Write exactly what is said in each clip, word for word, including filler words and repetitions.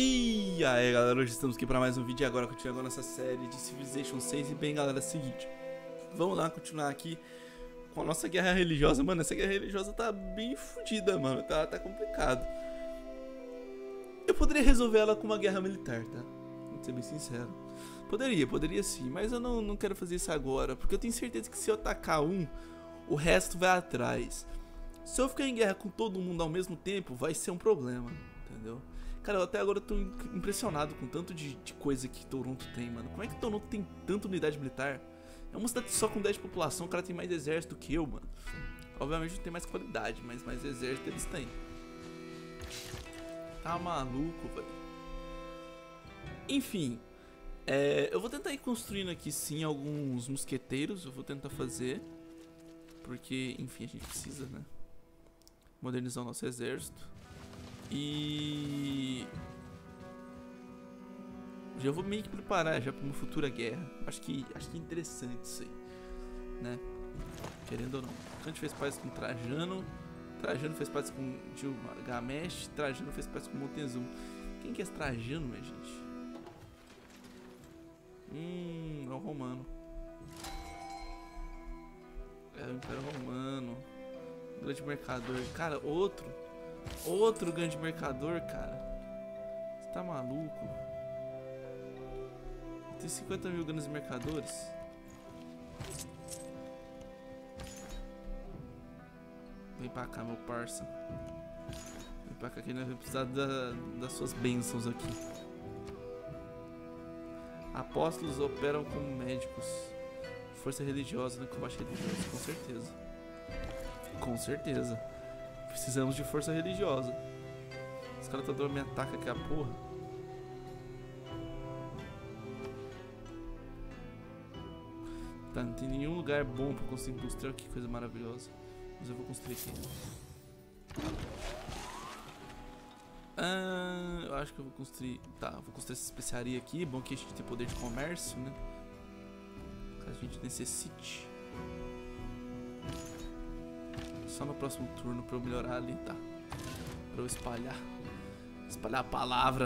E aí galera, hoje estamos aqui para mais um vídeo e agora continuando nossa série de Civilization seis. E bem galera, é o seguinte, vamos lá continuar aqui com a nossa guerra religiosa. Mano, essa guerra religiosa tá bem fodida, mano, tá, tá complicado. Eu poderia resolver ela com uma guerra militar, tá? Vou ser bem sincero. Poderia, poderia sim, mas eu não, não quero fazer isso agora, porque eu tenho certeza que se eu atacar um, o resto vai atrás. Se eu ficar em guerra com todo mundo ao mesmo tempo, vai ser um problema, entendeu? Cara, eu até agora eu tô impressionado com tanto de, de coisa que Toronto tem, mano. Como é que Toronto tem tanta unidade militar? É uma cidade só com dez de população, o cara tem mais exército do que eu, mano. Obviamente não tem mais qualidade, mas mais exército eles têm. Tá maluco, velho. Enfim, é, eu vou tentar ir construindo aqui sim alguns mosqueteiros, eu vou tentar fazer. Porque, enfim, a gente precisa, né? Modernizar o nosso exército. E já vou meio que preparar já para uma futura guerra. Acho que acho que é interessante isso aí, né? Querendo ou não. Kant fez paz com Trajano, Trajano fez paz com Gilgamesh, Trajano fez paz com Montezuma. Quem que é esse Trajano, minha gente? Hum, é o romano. É o Império Romano. Grande mercador. Cara, outro Outro grande mercador, cara. Você tá maluco? Tem cinquenta mil grandes mercadores. Vem pra cá, meu parça. Vem pra cá que nós vamos precisar da, das suas bênçãos aqui. Apóstolos operam como médicos. Força religiosa no combate religioso, com certeza. Com certeza. Precisamos de força religiosa. Os caras tá dando me ataca aqui a porra. Tá, não tem nenhum lugar bom pra construir indústria. Que coisa maravilhosa. Mas eu vou construir aqui. Ah, eu acho que eu vou construir. Tá, eu vou construir essa especiaria aqui. Bom que a gente tem poder de comércio, né? Caso a gente necessite. Só no próximo turno pra eu melhorar ali, tá? Pra eu espalhar. Espalhar a palavra.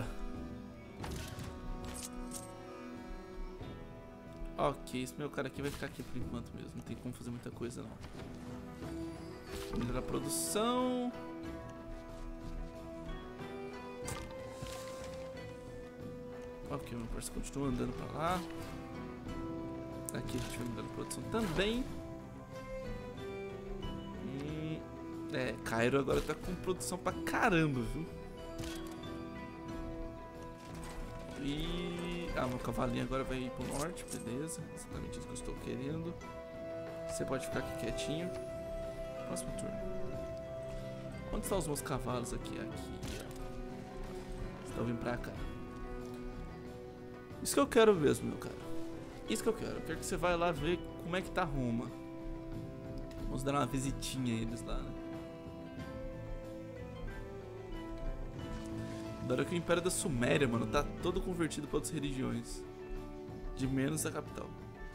Ok, esse meu cara aqui vai ficar aqui por enquanto mesmo. Não tem como fazer muita coisa não. Melhorar a produção. Ok, meu parceiro continua andando pra lá. Aqui a gente vai melhorar a produção também. É, Cairo agora tá com produção pra caramba, viu? E... Ah, meu cavalinho agora vai ir pro norte, beleza. Exatamente isso que eu estou querendo. Você pode ficar aqui quietinho. Próximo turno. Onde estão os meus cavalos aqui? Aqui, ó. Vocês estão vindo pra cá. Isso que eu quero mesmo, meu cara. Isso que eu quero. Eu quero que você vá lá ver como é que tá Roma. Vamos dar uma visitinha a eles lá, né? Da hora que o Império da Suméria, mano, tá todo convertido para outras religiões. De menos a capital.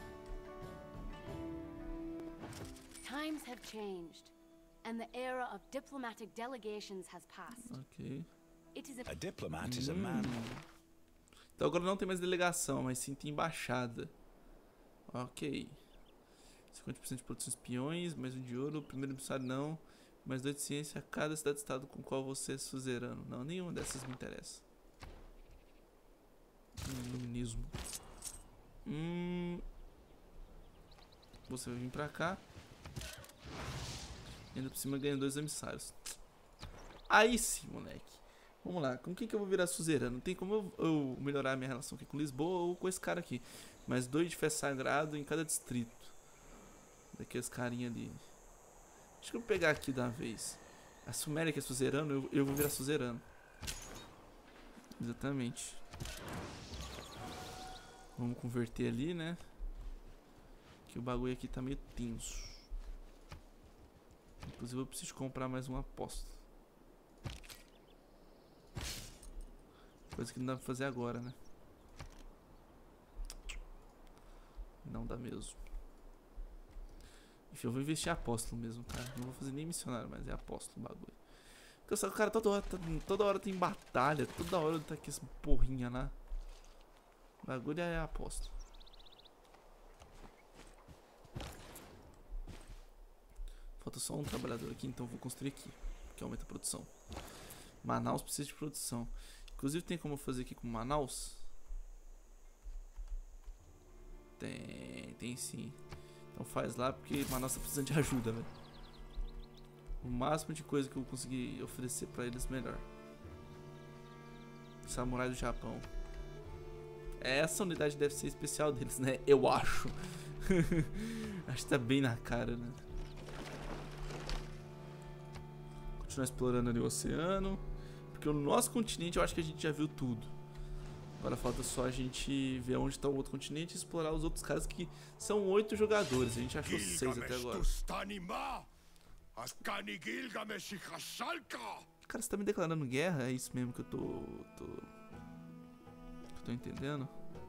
Times have changed, and the era of diplomatic delegations has passed. Ok. It is a, A diplomat is a Hum. man. Então agora não tem mais delegação, mas sim tem embaixada. Ok. cinquenta por cento de produção de espiões, mais um de ouro, primeiro emissário não. Mais dois de ciência a cada cidade-estado com qual você é suzerano. Não, nenhuma dessas me interessa. Hum, iluminismo. Hum. Você vai vir pra cá. E ainda por cima ganha dois emissários. Aí sim, moleque. Vamos lá, com quem que eu vou virar suzerano? Tem como eu, eu melhorar a minha relação aqui com Lisboa ou com esse cara aqui. Mais dois de fé sagrado em cada distrito. Daqueles carinha ali. Deixa eu pegar aqui da vez. A Suméria que é suzerano, eu, eu vou virar suzerano. Exatamente. Vamos converter ali, né? Que o bagulho aqui tá meio tenso. Inclusive eu preciso comprar mais um apóstolo. Coisa que não dá pra fazer agora, né? Não dá mesmo. Enfim, eu vou investir em apóstolo mesmo, cara. Não vou fazer nem missionário, mas é apóstolo o bagulho. Só que o cara toda hora, toda hora tem batalha, toda hora tá aqui essa porrinha lá. O bagulho é aposto. Falta só um trabalhador aqui, então vou construir aqui, que aumenta a produção. Manaus precisa de produção. Inclusive tem como fazer aqui com Manaus? Tem, tem sim. Então faz lá porque Manaus tá precisando de ajuda, velho. O máximo de coisa que eu conseguir oferecer pra eles, melhor. Samurai do Japão. Essa unidade deve ser especial deles, né? Eu acho. Acho que tá bem na cara, né? Continuar explorando ali o oceano. Porque o nosso continente eu acho que a gente já viu tudo. Agora falta só a gente ver onde está o outro continente e explorar os outros caras, que são oito jogadores. A gente achou seis até agora. Cara, você tá me declarando guerra? É isso mesmo que eu tô... tô... que eu tô entendendo?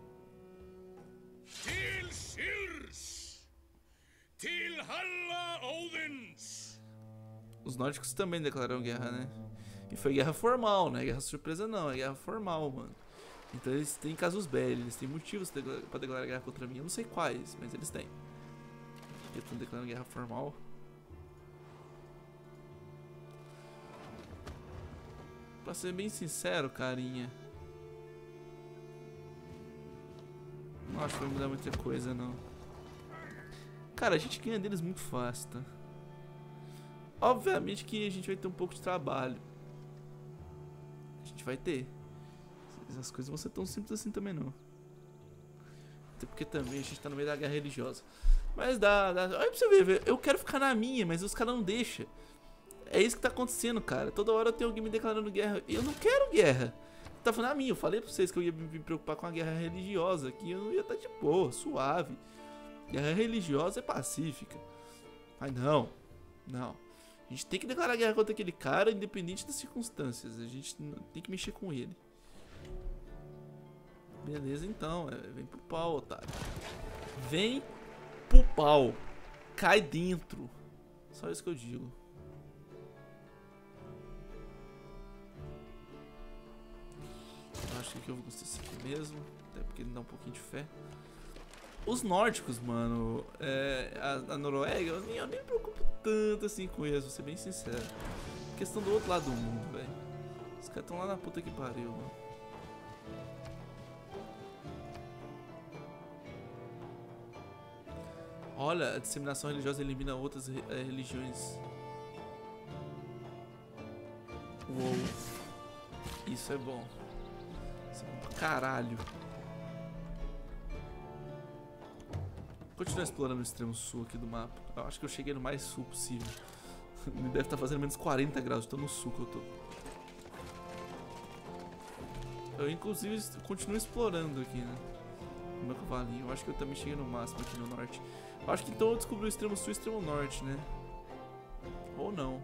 Os nórdicos também declararam guerra, né? E foi guerra formal, né? Guerra surpresa não, é guerra formal, mano. Então eles têm casus belli, eles têm motivos pra declarar guerra contra mim. Eu não sei quais, mas eles têm. Eles estão declarando guerra formal. Pra ser bem sincero, carinha, não acho que vai mudar muita coisa, não. Cara, a gente ganha deles muito fácil, tá? Obviamente que a gente vai ter um pouco de trabalho. A gente vai ter. As coisas vão ser tão simples assim também, não. Até porque também a gente tá no meio da guerra religiosa. Mas dá, dá. Olha pra você ver, eu quero ficar na minha, mas os caras não deixam. É isso que tá acontecendo, cara. Toda hora tem alguém me declarando guerra. E eu não quero guerra. Tá falando a mim, eu falei pra vocês que eu ia me preocupar com a guerra religiosa, que eu ia estar de boa, suave. Guerra religiosa é pacífica. Mas não, não. A gente tem que declarar guerra contra aquele cara, independente das circunstâncias. A gente tem que mexer com ele. Beleza, então. É, vem pro pau, otário. Vem pro pau. Cai dentro. Só isso que eu digo. Eu acho que aqui eu vou construir isso aqui mesmo. Até porque ele dá um pouquinho de fé. Os nórdicos, mano, é, a, a Noruega, eu nem, eu nem me preocupo tanto assim com eles, vou ser bem sincero. Questão do outro lado do mundo, velho. Os caras estão lá na puta que pariu, mano. Olha, a disseminação religiosa elimina outras é, religiões. Uou. Isso é bom. Isso é bom pra caralho. Continuar explorando o extremo sul aqui do mapa. Eu acho que eu cheguei no mais sul possível. Me deve estar fazendo menos quarenta graus, de tão no sul que eu tô. Eu inclusive continuo explorando aqui, né? O meu cavalinho. Eu acho que eu também cheguei no máximo aqui no norte. Eu acho que então eu descobri o extremo sul e o extremo norte, né? Ou não.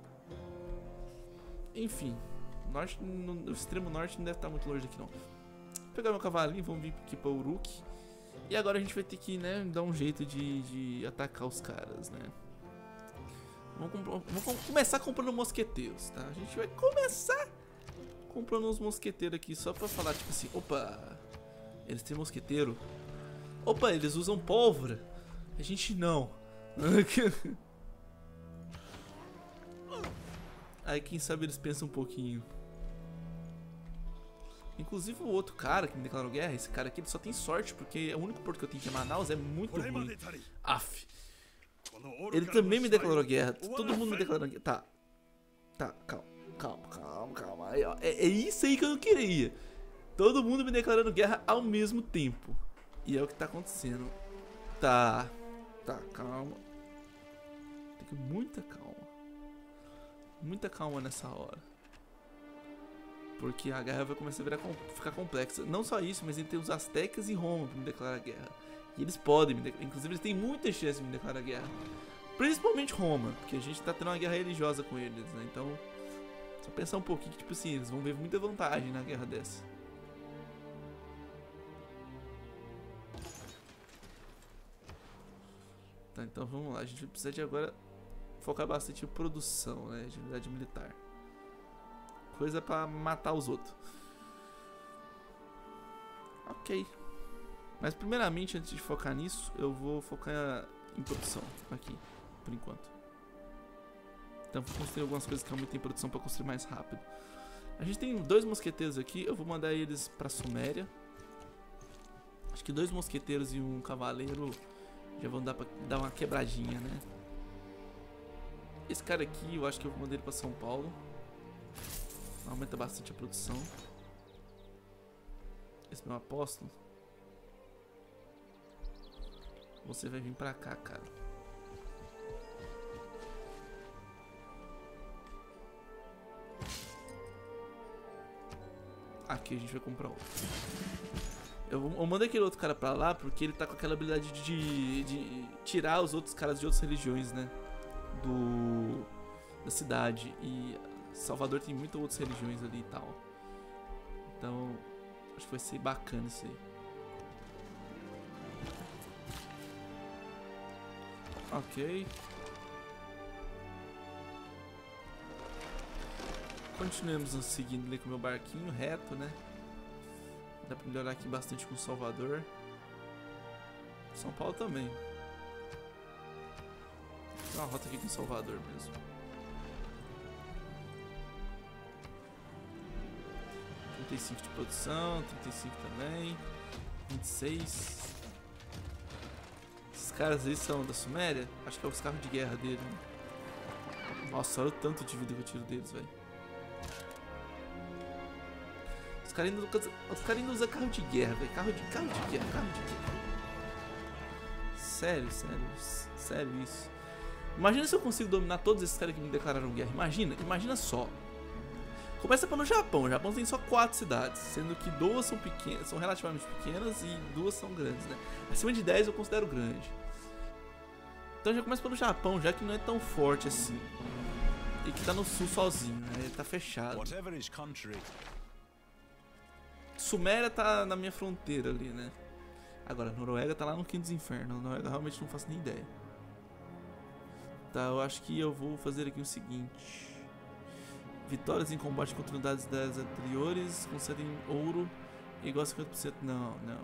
Enfim. Norte, no, no extremo norte não deve estar muito longe daqui, não. Vou pegar meu cavalinho, vamos vir aqui pra Uruk. E agora a gente vai ter que, né, dar um jeito de, de atacar os caras, né? Vamos, vamos começar comprando mosqueteiros, tá? A gente vai começar comprando uns mosqueteiros aqui só pra falar, tipo assim, opa, eles têm mosqueteiro. Opa, eles usam pólvora. A gente não. Aí quem sabe eles pensam um pouquinho. Inclusive o outro cara que me declarou guerra, esse cara aqui, ele só tem sorte, porque o único porto que eu tenho que é Manaus é muito ruim. Aff. Ele também me declarou guerra. Todo mundo me declarou guerra. Tá. Tá, calma, calma, calma, calma. Aí, ó. É, é isso aí que eu não queria. Todo mundo me declarando guerra ao mesmo tempo. E é o que tá acontecendo. Tá. Tá, calma. Tem que muita calma. Muita calma nessa hora. Porque a guerra vai começar a virar, ficar complexa. Não só isso, mas ele tem os Aztecas e Roma pra me declarar guerra. E eles podem me declarar. Inclusive eles têm muita chance de me declarar guerra. Principalmente Roma, porque a gente tá tendo uma guerra religiosa com eles, né? Então, só pensar um pouquinho que, tipo assim, eles vão ver muita vantagem na guerra dessa. Tá, então vamos lá. A gente vai precisar de agora focar bastante em produção, né? De unidade militar. coisa pra matar os outros. Ok. Mas primeiramente, antes de focar nisso, eu vou focar em produção aqui, por enquanto. Então vou construir algumas coisas que aumentem produção pra construir mais rápido. A gente tem dois mosqueteiros aqui, eu vou mandar eles pra Suméria. Acho que dois mosqueteiros e um cavaleiro já vão dar pra dar uma quebradinha, né? Esse cara aqui, eu acho que eu vou mandar ele pra São Paulo. Aumenta bastante a produção. Esse meu apóstolo. Você vai vir pra cá, cara. Aqui a gente vai comprar outro. Eu, eu mando aquele outro cara pra lá porque ele tá com aquela habilidade de, de tirar os outros caras de outras religiões, né? Do... Da cidade. E Salvador tem muitas outras religiões ali e tal. Então, acho que vai ser bacana isso aí. Ok. Continuemos seguindo ali com o meu barquinho reto, né? Dá pra melhorar aqui bastante com Salvador. São Paulo também. Tem uma rota aqui com Salvador mesmo. trinta e cinco de produção, trinta e cinco também. vinte e seis. Esses caras aí são da Suméria? Acho que é os carros de guerra dele, né? Nossa, olha o tanto de vida que eu tiro deles, velho. Os caras ainda, os cara ainda usam carro de guerra, velho. Carro de, carro de guerra, carro de guerra. Sério, sério, sério isso. Imagina se eu consigo dominar todos esses caras que me declararam guerra. Imagina, imagina só. Começa pelo Japão. O Japão tem só quatro cidades, sendo que duas são pequenas, são relativamente pequenas e duas são grandes, né? Acima de dez eu considero grande. Então já começa pelo Japão, já que não é tão forte assim. E que tá no sul sozinho, né? Ele tá fechado. Suméria tá na minha fronteira ali, né? Agora, Noruega tá lá no quinto dos infernos. Noruega realmente não faço nem ideia. Tá, eu acho que eu vou fazer aqui o seguinte. Vitórias em combate contra unidades das anteriores concedem ouro igual a cinquenta por cento. Não, não.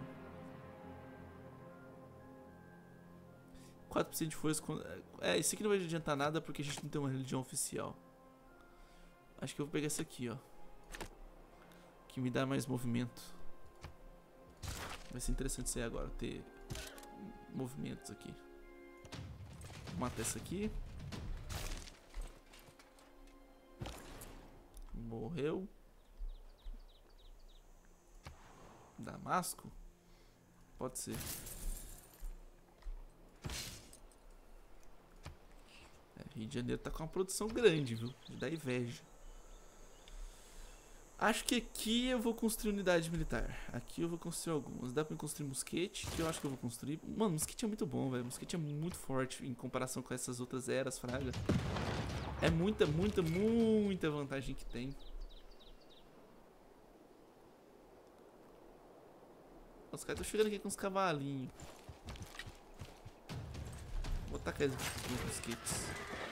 quatro por cento de força. É, isso aqui não vai adiantar nada porque a gente não tem uma religião oficial. Acho que eu vou pegar esse aqui, ó. Que me dá mais movimento. Vai ser interessante isso aí agora, ter movimentos aqui. Vou matar esse aqui. Morreu. Damasco? Pode ser. É, Rio de Janeiro tá com uma produção grande, viu? Dá inveja. Acho que aqui eu vou construir unidade militar. Aqui eu vou construir algumas. Dá pra construir mosquete, que eu acho que eu vou construir. Mano, mosquete é muito bom, velho. Mosquete é muito forte em comparação com essas outras eras, fraga. É muita, muita, muita vantagem que tem. Os caras estão chegando aqui com os cavalinhos. Vou tacar eles nos mosquetes.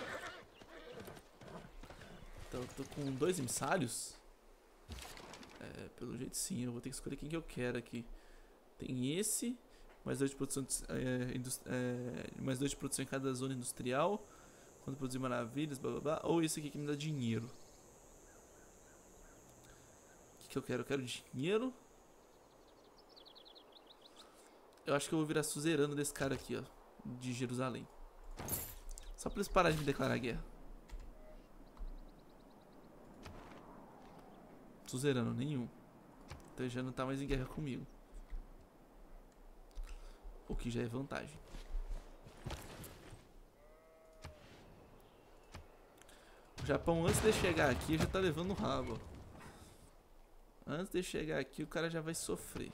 Então eu tô com dois emissários. É, pelo jeito sim, eu vou ter que escolher quem que eu quero aqui. Tem esse, mais dois de produção, é, é, mais dois de produção em cada zona industrial. Quando produzir maravilhas, blá blá blá. Ou esse aqui que me dá dinheiro. O que, que eu quero? Eu quero dinheiro. Eu acho que eu vou virar suzerano desse cara aqui, ó. De Jerusalém. Só pra eles pararem de me declarar guerra. Suzerano nenhum. Então ele já não tá mais em guerra comigo. O que já é vantagem. O Japão, antes de chegar aqui, já tá levando o rabo. Antes de chegar aqui, o cara já vai sofrer.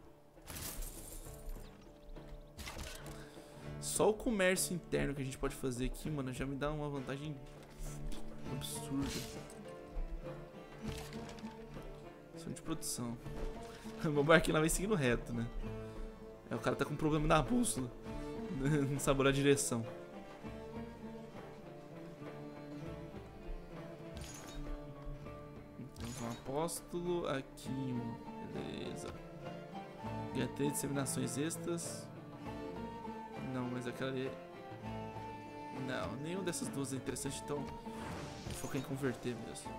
Só o comércio interno que a gente pode fazer aqui, mano, já me dá uma vantagem absurda. Som de produção. O meu barquinho lá vai seguindo reto, né? É, o cara tá com um problema na bússola. Não sabe a direção. apóstolo. Aqui um. Beleza. Ganha três disseminações extras. Não, mas aquela ali. Não, nenhum dessas duas é interessante, então vou focar em converter mesmo.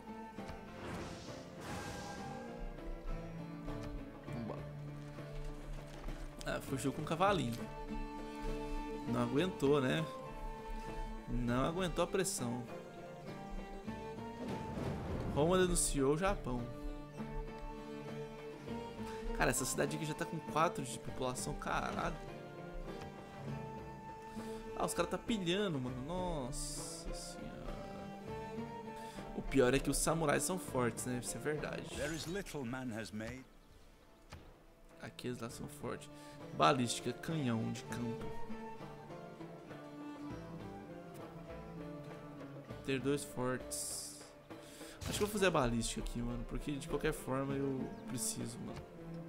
Vambora. Ah, fugiu com um cavalinho. Não aguentou, né? Não aguentou a pressão. Roma denunciou o Japão. Cara, essa cidade aqui já tá com quatro de população, caralho. Ah, os caras tá pilhando, mano. Nossa senhora. O pior é que os samurais são fortes, né? Isso é verdade. Aqueles lá são fortes. Balística, canhão de campo. Ter dois fortes. Acho que eu vou fazer a balística aqui, mano. Porque de qualquer forma eu preciso, mano.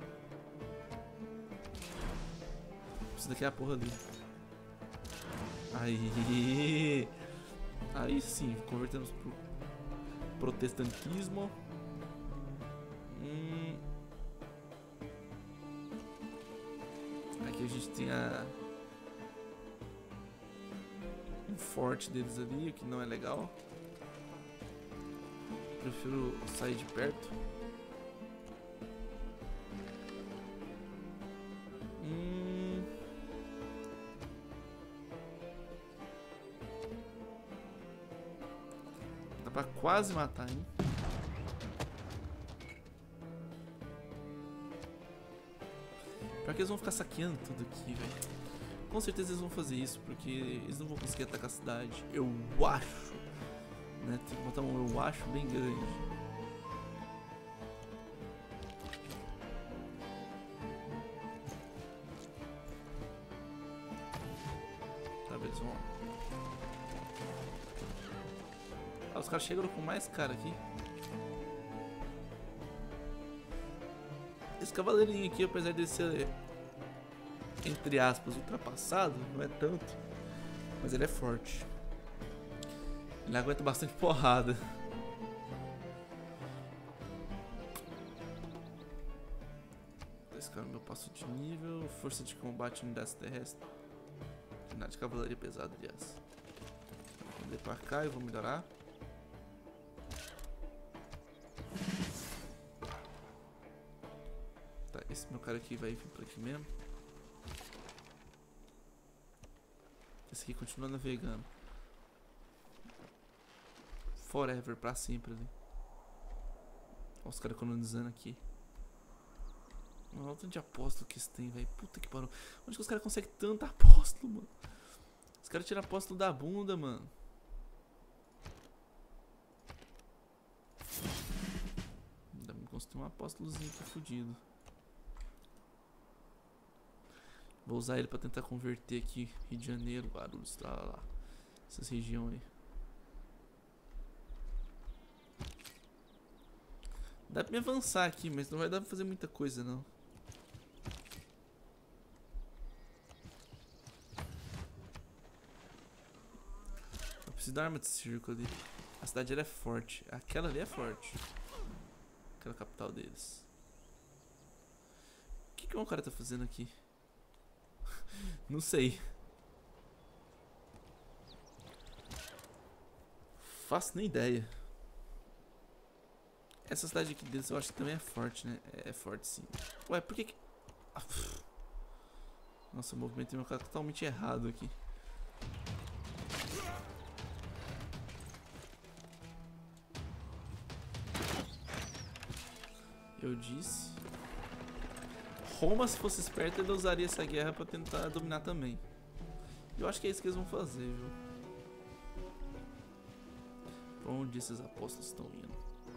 Preciso daqui a porra ali. Aí. Aí sim, convertemos pro protestantismo. Hum. Aqui a gente tem a. Um forte deles ali, o que não é legal. Prefiro sair de perto. Hum. Dá pra quase matar, hein? Pra que eles vão ficar saqueando tudo aqui, velho? Com certeza eles vão fazer isso, porque eles não vão conseguir atacar a cidade. Eu acho. Né? Tem que botar um eu acho bem grande. Tá, beleza, vamos lá. Ah, os caras chegam com mais cara aqui. Esse cavaleirinho aqui, apesar de ser, entre aspas, ultrapassado, não é tanto, mas ele é forte. Ele aguenta bastante porrada. Esse cara é meu passo de nível. Força de combate, unidades terrestres. Unidade de cavalaria pesada, aliás. Vou vir pra cá e vou melhorar. Tá, esse meu cara aqui vai vir pra aqui mesmo. Esse aqui continua navegando. Forever, pra sempre ali. Olha os caras colonizando aqui. Olha o tanto de apóstolo que eles têm, velho. Puta que pariu. Onde que os caras conseguem tanto apóstolo, mano? Os caras tiram apóstolo da bunda, mano. Ainda me construir um apóstolozinho aqui fudido. Vou usar ele pra tentar converter aqui Rio de Janeiro, Guarulhos, lá, lá, lá. Essas regiões aí. Dá pra me avançar aqui, mas não vai dar pra fazer muita coisa, não. Eu preciso da arma de circo ali. A cidade ela é forte. Aquela ali é forte. Aquela capital deles. O que que o cara tá fazendo aqui? Não sei. Faço nem ideia. Essa cidade aqui deles eu acho que também é forte, né? É forte sim. Ué, por que que... Ah, nossa, eu movimentei meu cara totalmente errado aqui. Eu disse. Roma, se fosse esperto, ele usaria essa guerra pra tentar dominar também. Eu acho que é isso que eles vão fazer, viu? Pra onde esses apóstolos estão indo?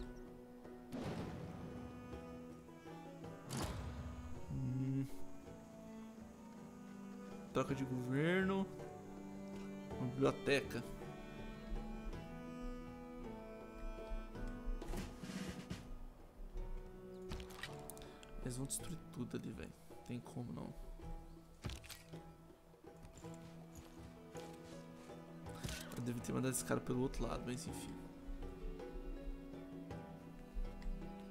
Hum. Troca de governo. Uma biblioteca. Eles vão destruir tudo ali, velho. Tem como não. Eu devia ter mandado esse cara pelo outro lado, mas enfim.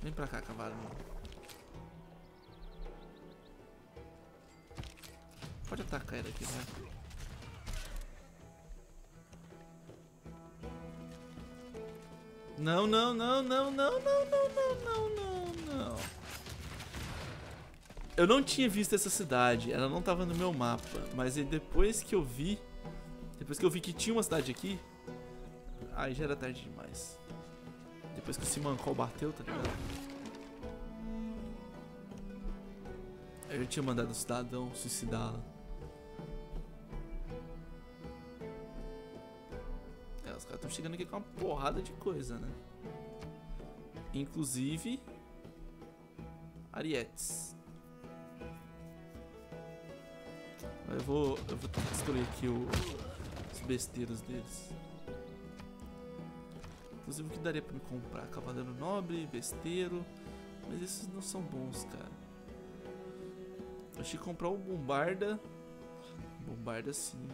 Vem pra cá, cavalo. Pode atacar ele aqui, né? Não, não, não, não, não, não, não, não, não, não, não. Eu não tinha visto essa cidade, ela não tava no meu mapa, mas aí depois que eu vi, depois que eu vi que tinha uma cidade aqui, aí já era tarde demais. Depois que o Simancol bateu, tá ligado? Eu já tinha mandado o cidadão suicidar. É, os caras estão chegando aqui com uma porrada de coisa, né? Inclusive Arietes. Eu vou, eu vou escolher aqui o, os besteiros deles. Inclusive o que daria pra me comprar? Cavaleiro Nobre, besteiro. Mas esses não são bons, cara. Eu achei que comprar o Bombarda. Bombarda sim.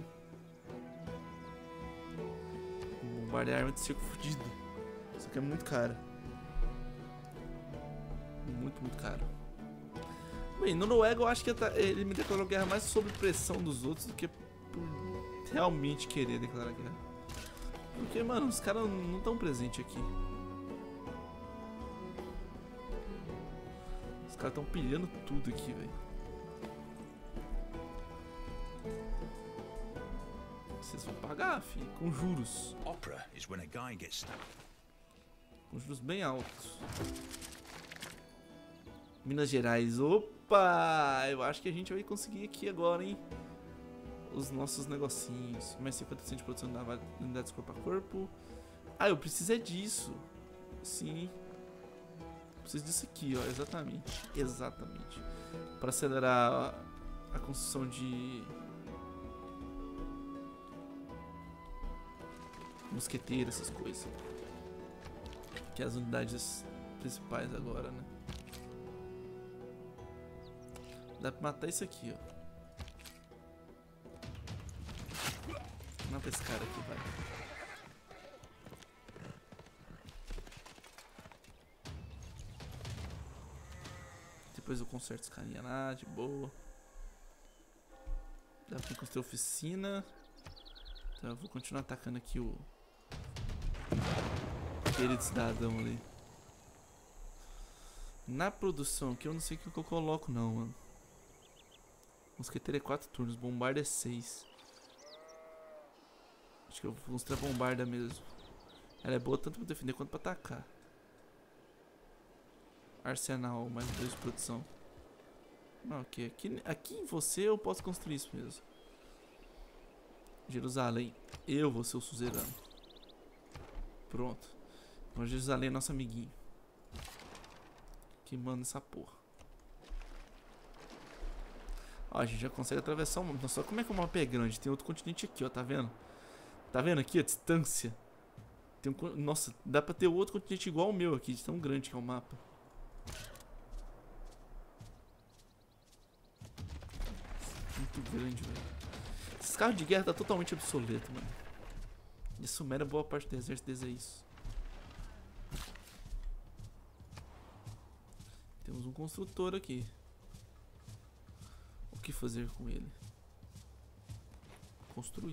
O Bombarda é arma de cerco fudido. Isso aqui é muito caro. Muito, muito caro. Bem, no Noruega eu acho que ele me declarou guerra mais sob pressão dos outros do que por realmente querer declarar guerra. Porque, mano, os caras não estão presentes aqui. Os caras estão pilhando tudo aqui, velho. Vocês vão pagar, filho, com juros. Opera is when a guy gets Com juros bem altos. Minas Gerais, opa! Eu acho que a gente vai conseguir aqui agora, hein? Os nossos negocinhos. Mais cinquenta por cento de produção da unidades corpo a corpo. Ah, eu preciso é disso. Sim. Preciso disso aqui, ó. Exatamente. Exatamente. Para acelerar a, a construção de mosqueteira, essas coisas. Que é as unidades principais agora, né? Dá pra matar isso aqui, ó. Mata esse cara aqui, vai. Depois eu conserto os carinha lá, de boa. Dá pra construir oficina. Então eu vou continuar atacando aqui o querido cidadão ali. Na produção aqui eu não sei o que eu coloco não, mano. Mosqueteiro é quatro turnos, bombarda é seis. Acho que eu vou mostrar a bombarda mesmo. Ela é boa tanto pra defender quanto pra atacar. Arsenal, mais dois de produção. Não, ok. Aqui, aqui em você eu posso construir isso mesmo. Jerusalém. Eu vou ser o suzerano. Pronto. Então Jerusalém é nosso amiguinho. Que manda essa porra. Ó, a gente já consegue atravessar o mapa. Só como é que o mapa é grande? Tem outro continente aqui, ó. Tá vendo? Tá vendo aqui a distância? Tem um... Nossa, dá pra ter outro continente igual ao meu aqui. De tão grande que é o mapa. Muito grande, velho. Esses carros de guerra tá totalmente obsoleto, mano. De Suméria, boa parte do exército deles é isso. Temos um construtor aqui. O que fazer com ele? Construir.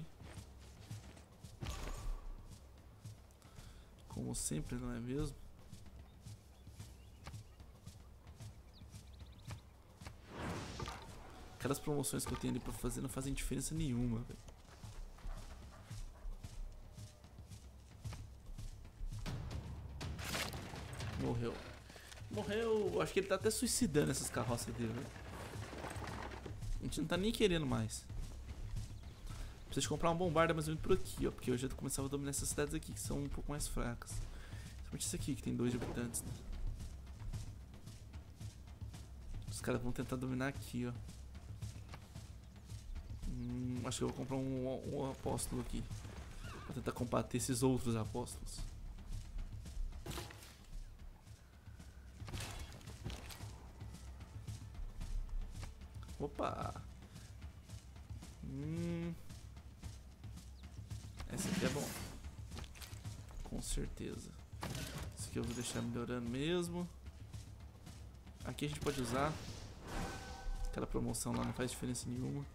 Como sempre, não é mesmo? Aquelas promoções que eu tenho ali pra fazer não fazem diferença nenhuma, velho. Morreu. Morreu. Acho que ele tá até suicidando essas carroças dele, velho. A gente não tá nem querendo mais. Preciso comprar uma bombarda mais ou menos por aqui, ó. Porque eu já começava a dominar essas cidades aqui, que são um pouco mais fracas. Principalmente esse aqui, que tem dois de habitantes, né? Os caras vão tentar dominar aqui, ó. Hum, acho que eu vou comprar um, um apóstolo aqui. Pra tentar combater esses outros apóstolos. Opa! Hum. Essa aqui é bom. Com certeza. Esse aqui eu vou deixar melhorando mesmo. Aqui a gente pode usar. Aquela promoção lá não faz diferença nenhuma.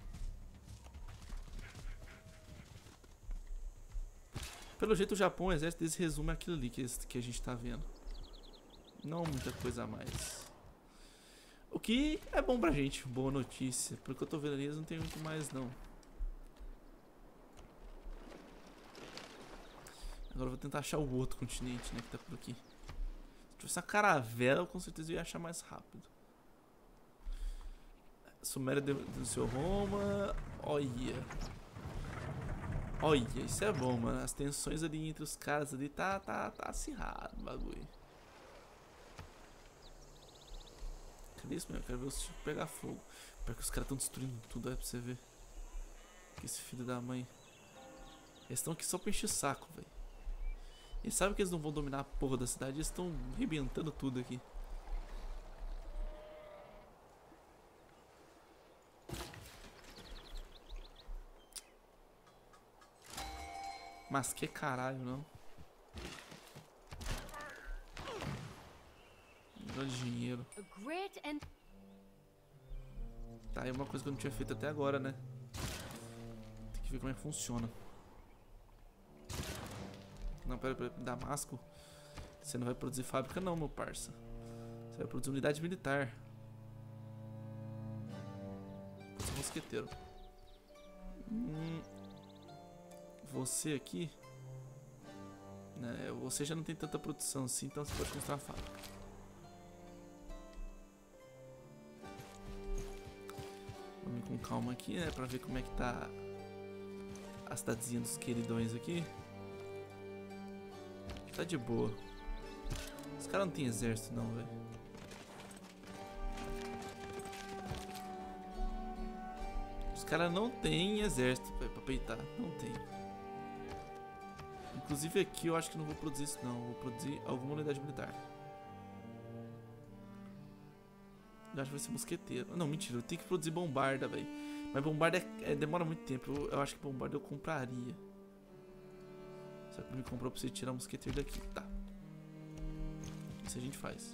Pelo jeito o Japão, o exército deles resume aquilo ali que, que a gente tá vendo. Não muita coisa a mais. O que é bom pra gente, boa notícia. Pelo que eu tô vendo ali, eles não tem muito mais não. Agora eu vou tentar achar o outro continente, né, que tá por aqui. Se tivesse uma caravela, eu com certeza ia achar mais rápido. Suméria denunciou Roma. Olha. Olha, isso é bom, mano. As tensões ali entre os caras ali tá, tá, tá acirrado o bagulho. Cadê isso, meu? Eu quero ver os tipos pegar fogo. Porque os caras estão destruindo tudo, aí pra você ver. Que esse filho da mãe. Eles estão aqui só pra encher o saco, velho. Eles sabem que eles não vão dominar a porra da cidade, eles estão arrebentando tudo aqui. Mas que caralho, não. Não de dinheiro. Tá, é uma coisa que eu não tinha feito até agora, né? Tem que ver como é que funciona. Não, pera, pera, Damasco. Você não vai produzir fábrica não, meu parça. Você vai produzir unidade militar. Você é mosqueteiro. Hum... Você aqui, né, você já não tem tanta produção assim, então você pode construir uma fábrica. Vamos com calma aqui, né, pra ver como é que tá a cidadezinha dos queridões aqui. Tá de boa. Os caras não tem exército não, velho. Os caras não tem exército, véio, pra peitar, não tem. Inclusive aqui eu acho que não vou produzir isso não, vou produzir alguma unidade militar. Eu acho que vai ser mosqueteiro. Não, mentira, eu tenho que produzir bombarda, velho. Mas bombarda é, é, demora muito tempo, eu, eu acho que bombarda eu compraria. Só que me comprou pra você tirar o mosqueteiro daqui, tá. Isso a gente faz.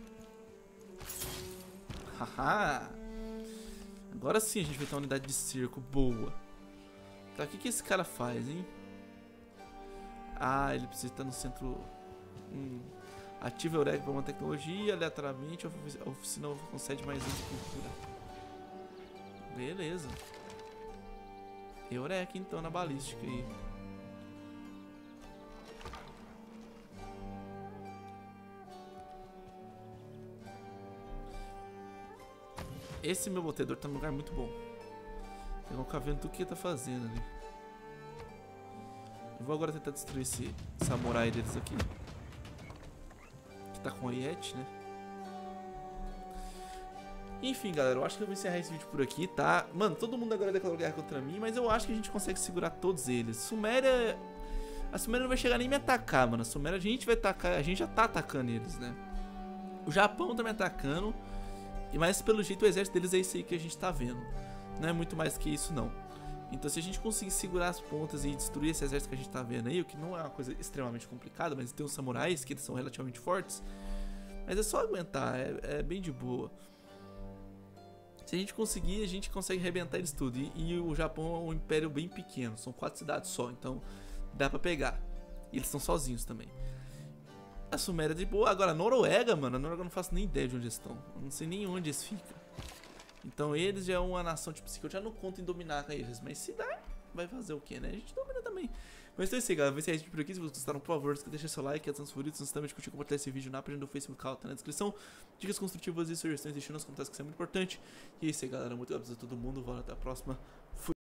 Haha! Agora sim a gente vai ter uma unidade de cerco boa. Tá, o que, que esse cara faz, hein? Ah, ele precisa estar no centro. Hum. Ativa Eureka para uma tecnologia. Aleatoriamente, a oficina concede mais um de cultura. Beleza. Eureka então na balística aí. Esse meu botedor tá num lugar muito bom. Eu vou ficar vendo tudo que ele tá fazendo ali. Eu vou agora tentar destruir esse samurai deles aqui. Que tá com a Yeti, né? Enfim, galera, eu acho que eu vou encerrar esse vídeo por aqui, tá? Mano, todo mundo agora declarou guerra contra mim, mas eu acho que a gente consegue segurar todos eles. Suméria... A Suméria não vai chegar nem me atacar, mano. A Suméria a gente vai atacar... A gente já tá atacando eles, né? O Japão tá me atacando. Mas pelo jeito o exército deles é isso aí que a gente tá vendo. Não é muito mais que isso, não. Então se a gente conseguir segurar as pontas e destruir esse exército que a gente tá vendo aí, o que não é uma coisa extremamente complicada, mas tem os samurais que eles são relativamente fortes. Mas é só aguentar, é, é bem de boa. Se a gente conseguir, a gente consegue arrebentar eles tudo. E, e o Japão é um império bem pequeno, são quatro cidades só, então dá pra pegar. E eles estão sozinhos também. A Suméria é de boa. Agora a Noruega, mano, a Noruega eu não faço nem ideia de onde eles estão. Eu não sei nem onde eles ficam. Então eles já é uma nação tipo assim, que eu já não conto em dominar com eles. Mas se dá, vai fazer o que, né? A gente domina também. Mas então é isso aí, galera. Vai ser esse vídeo por aqui. Se vocês gostaram, por favor, deixa seu like, atenção nos favoritos. Não também de curtir e compartilhar esse vídeo na página do Facebook, tá na descrição. Dicas construtivas e sugestões, deixem nos comentários que isso é muito importante. E é isso aí, galera. Muito obrigado a todo mundo. Valeu, até a próxima. Fui.